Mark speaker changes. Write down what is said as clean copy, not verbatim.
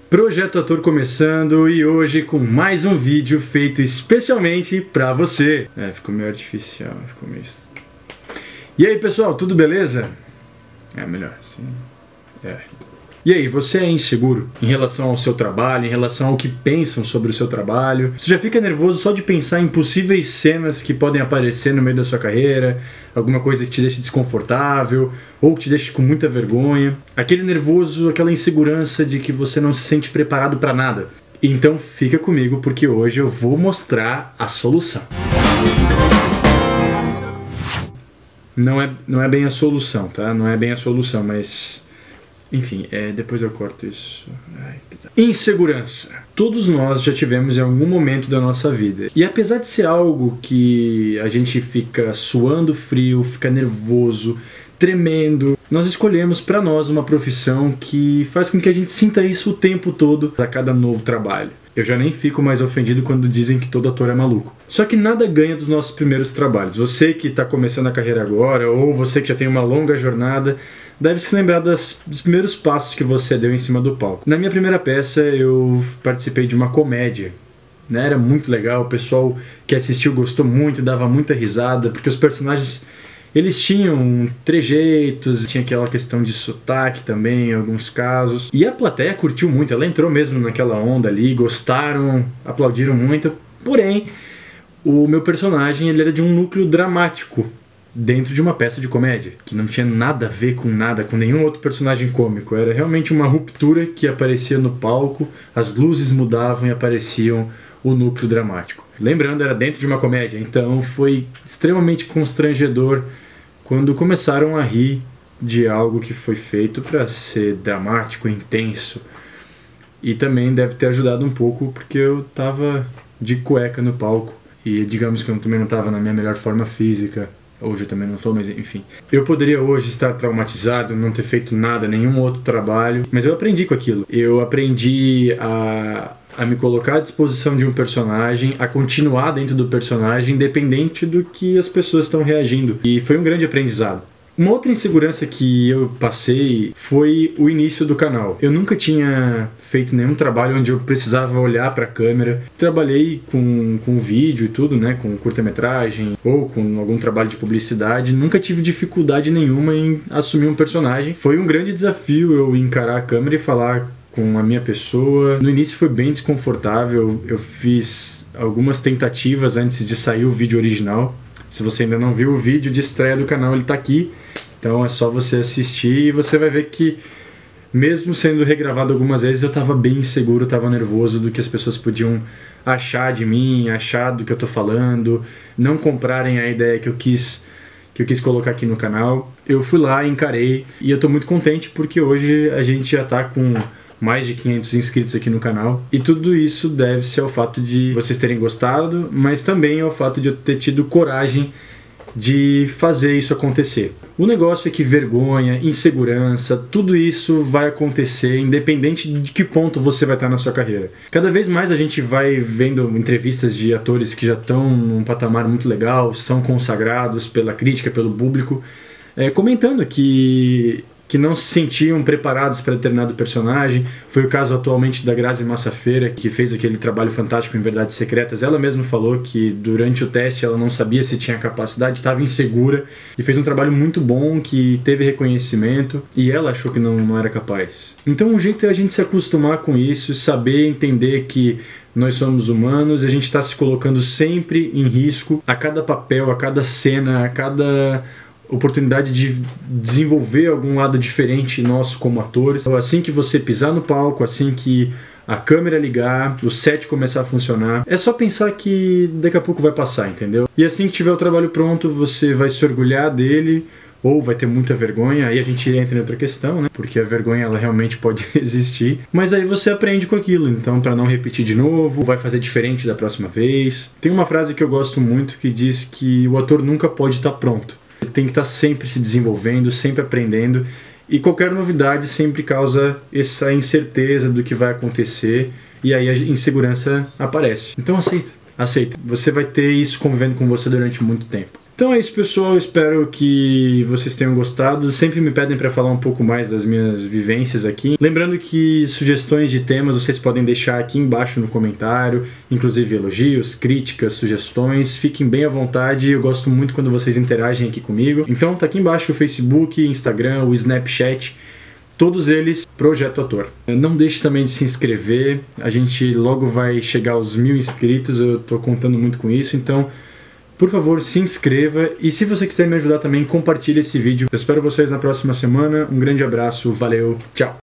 Speaker 1: Projeto Ator começando e hoje com mais um vídeo feito especialmente pra você. Ficou meio artificial, ficou meio... E aí pessoal, tudo beleza? Melhor, sim. E aí, você é inseguro em relação ao seu trabalho, em relação ao que pensam sobre o seu trabalho? Você já fica nervoso só de pensar em possíveis cenas que podem aparecer no meio da sua carreira? Alguma coisa que te deixe desconfortável ou que te deixe com muita vergonha? Aquele nervoso, aquela insegurança de que você não se sente preparado para nada? Então fica comigo porque hoje eu vou mostrar a solução. Não é bem a solução, tá? Não é bem a solução, mas... Enfim, depois eu corto isso. Insegurança. Todos nós já tivemos em algum momento da nossa vida. E apesar de ser algo que a gente fica suando frio, fica nervoso, tremendo, nós escolhemos para nós uma profissão que faz com que a gente sinta isso o tempo todo a cada novo trabalho. Eu já nem fico mais ofendido quando dizem que todo ator é maluco. Só que nada ganha dos nossos primeiros trabalhos. Você que está começando a carreira agora, ou você que já tem uma longa jornada, deve se lembrar dos primeiros passos que você deu em cima do palco. Na minha primeira peça eu participei de uma comédia. Era muito legal, o pessoal que assistiu gostou muito, dava muita risada, porque os personagens... Eles tinham trejeitos, tinha aquela questão de sotaque também em alguns casos. E a plateia curtiu muito, ela entrou mesmo naquela onda ali, gostaram, aplaudiram muito. Porém, o meu personagem ele era de um núcleo dramático dentro de uma peça de comédia, que não tinha nada a ver com nada, com nenhum outro personagem cômico. Era realmente uma ruptura que aparecia no palco, as luzes mudavam e apareciam o núcleo dramático. Lembrando, era dentro de uma comédia, então foi extremamente constrangedor quando começaram a rir de algo que foi feito para ser dramático, intenso. E também deve ter ajudado um pouco porque eu tava de cueca no palco e digamos que eu também não estava na minha melhor forma física. Hoje eu também não estou, mas enfim. Eu poderia hoje estar traumatizado, não ter feito nada, nenhum outro trabalho, mas eu aprendi com aquilo. Eu aprendi a me colocar à disposição de um personagem, a continuar dentro do personagem, independente do que as pessoas estão reagindo. E foi um grande aprendizado. Uma outra insegurança que eu passei foi o início do canal. Eu nunca tinha feito nenhum trabalho onde eu precisava olhar para a câmera. Trabalhei com vídeo e tudo, né, com curta-metragem ou com algum trabalho de publicidade. Nunca tive dificuldade nenhuma em assumir um personagem. Foi um grande desafio eu encarar a câmera e falar com a minha pessoa. No início foi bem desconfortável. Eu fiz algumas tentativas antes de sair o vídeo original. Se você ainda não viu o vídeo de estreia do canal, ele está aqui. Então é só você assistir e você vai ver que, mesmo sendo regravado algumas vezes, eu estava bem inseguro, estava nervoso do que as pessoas podiam achar de mim, achar do que eu estou falando, não comprarem a ideia que eu quis colocar aqui no canal. Eu fui lá, encarei e eu estou muito contente porque hoje a gente já está com mais de 500 inscritos aqui no canal. E tudo isso deve-se ao fato de vocês terem gostado, mas também ao fato de eu ter tido coragem de fazer isso acontecer. O negócio é que vergonha, insegurança, tudo isso vai acontecer independente de que ponto você vai estar na sua carreira. Cada vez mais a gente vai vendo entrevistas de atores que já estão num patamar muito legal, são consagrados pela crítica, pelo público, comentando que não se sentiam preparados para determinado personagem. Foi o caso atualmente da Grazi Massafera, que fez aquele trabalho fantástico em Verdades Secretas. Ela mesma falou que durante o teste ela não sabia se tinha capacidade, estava insegura e fez um trabalho muito bom, que teve reconhecimento e ela achou que não era capaz. Então o jeito é a gente se acostumar com isso, saber entender que nós somos humanos, a gente está se colocando sempre em risco a cada papel, a cada cena, a cada oportunidade de desenvolver algum lado diferente nosso como atores. Assim que você pisar no palco, assim que a câmera ligar, o set começar a funcionar, é só pensar que daqui a pouco vai passar, entendeu? E assim que tiver o trabalho pronto, você vai se orgulhar dele ou vai ter muita vergonha. Aí a gente entra em outra questão, né? Porque a vergonha ela realmente pode existir, mas aí você aprende com aquilo, então para não repetir de novo, vai fazer diferente da próxima vez. Tem uma frase que eu gosto muito que diz que o ator nunca pode estar pronto. Ele tem que estar sempre se desenvolvendo, sempre aprendendo, e qualquer novidade sempre causa essa incerteza do que vai acontecer, e aí a insegurança aparece. Então aceita. Você vai ter isso convivendo com você durante muito tempo. Então é isso, pessoal, espero que vocês tenham gostado. Sempre me pedem para falar um pouco mais das minhas vivências aqui. Lembrando que sugestões de temas vocês podem deixar aqui embaixo no comentário, inclusive elogios, críticas, sugestões. Fiquem bem à vontade, eu gosto muito quando vocês interagem aqui comigo. Então tá aqui embaixo o Facebook, Instagram, o Snapchat, todos eles Projeto Ator. Não deixe também de se inscrever, a gente logo vai chegar aos 1000 inscritos, eu tô contando muito com isso, então por favor, se inscreva e se você quiser me ajudar também, compartilhe esse vídeo. Eu espero vocês na próxima semana. Um grande abraço, valeu, tchau!